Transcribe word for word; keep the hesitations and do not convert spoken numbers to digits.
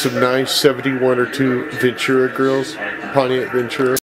some nice seventy-one or two Ventura grills, Pontiac Ventura.